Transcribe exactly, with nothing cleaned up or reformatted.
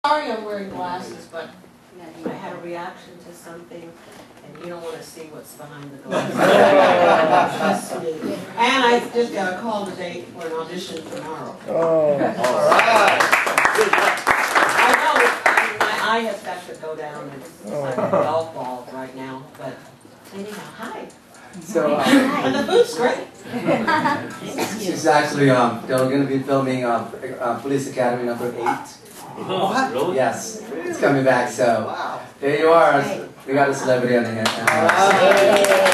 Sorry I'm wearing glasses, but I had a reaction to something, and you don't want to see what's behind the glasses. Trust me. And I just got a call today for an audition tomorrow. Oh, all right. I know, I mean, my eye has got to go down. It's like a golf ball right now, but anyhow, hi. So, um, And the food's great. she's actually um, they're going to be filming um, uh, Police Academy number eight. What? Really? Yes, it's coming back. So, there you are. We got a celebrity on the hand.